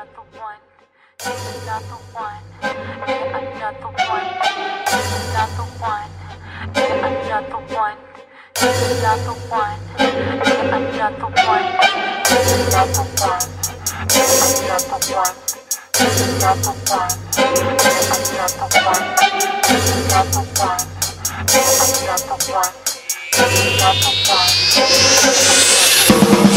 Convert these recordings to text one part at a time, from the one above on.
another one, take another one, get another one, take another one, get another one, take another one, get another one, take another one, get another one, take another one, get another one, take another one, get another one, take another one.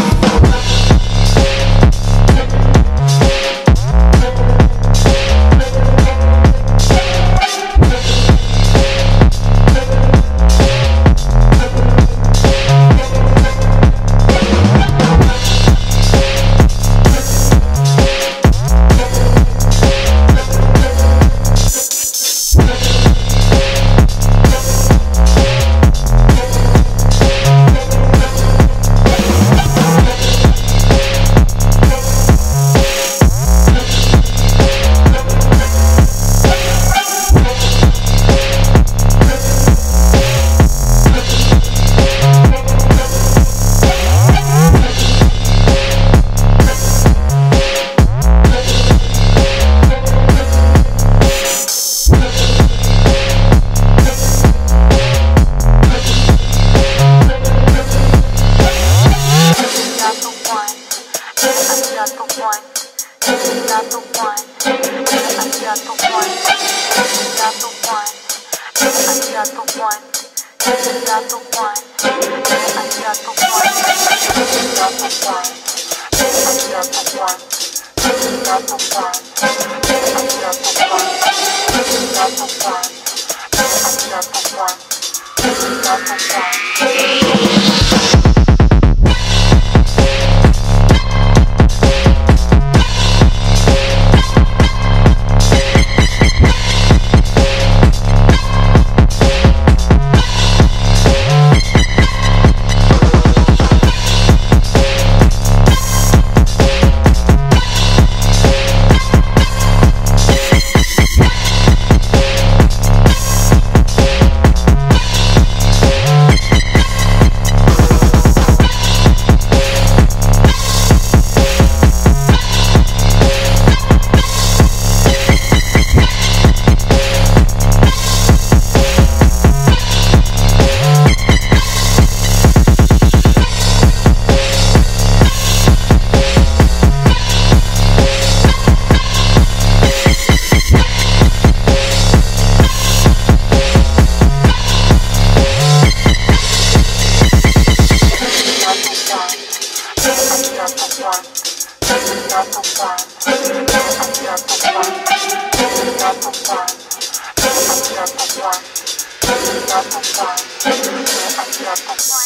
Another one.